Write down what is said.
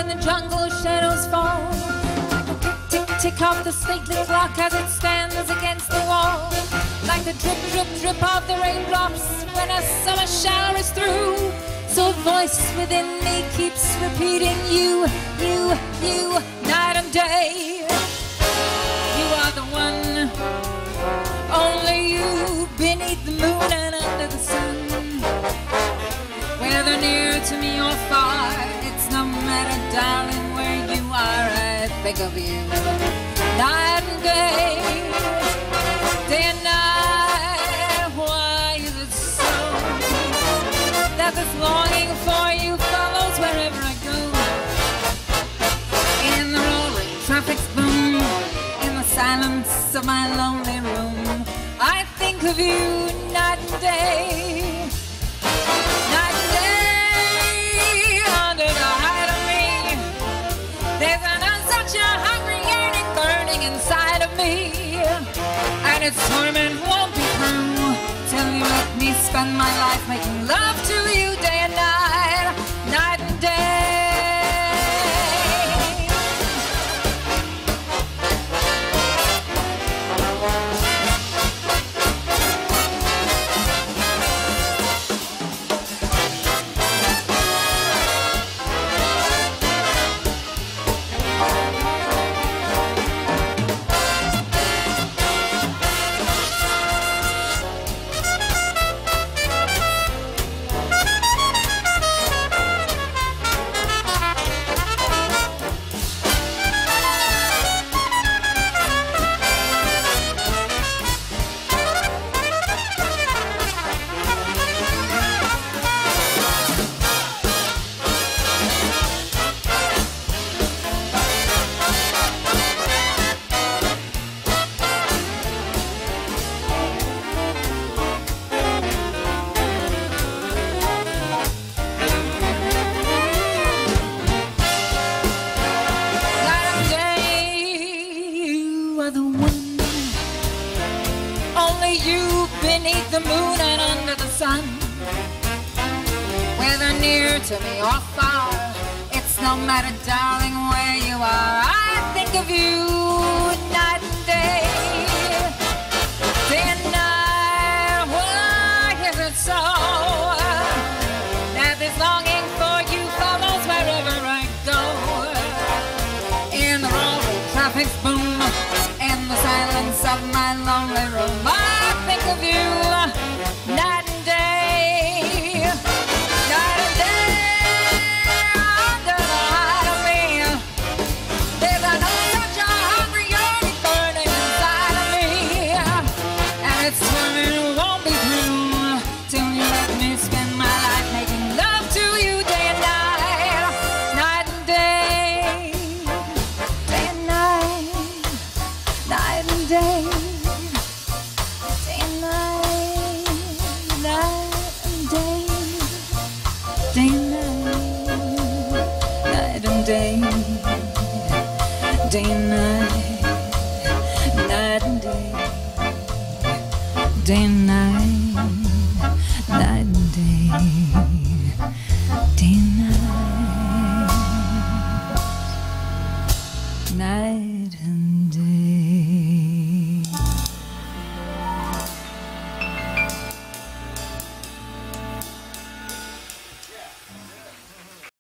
when the jungle shadows fall, like the tick, tick, tick of the stately clock as it stands against the wall, like the drip, drip, drip of the raindrops when a summer shower is through. So a voice within me keeps repeating you, you, you, night and day. You are the one, only you, beneath the moon and under the sun. Whether near to me or far, it's no matter, darling, where you are, I think of you. Night and day, day and night, why is it so that this longing for you follows wherever I go? In the roaring traffic's boom, in the silence of my lonely room, I think of you night and day. Night and day, under the height of me, there's such a hungry yearning burning inside of me, and its torment won't be through till you let me spend my life making love to you day and night, night and day. You beneath the moon and under the sun, whether near to me or far, it's no matter, darling, where you are, I think of you night and day, day and night. Why is it so that this longing for you follows wherever I go? In the roaring traffic's boom, in the silence of my lonely room, I think of you night and day, night and day, under the height of me. There's such a hungry yearning burning inside of me, and its torment won't be through till you let me spend my life making love to you day and night, night and day, day and night, night and day. Day and night, night and day, day and night, night and day, day and night, night and day, day and night, night.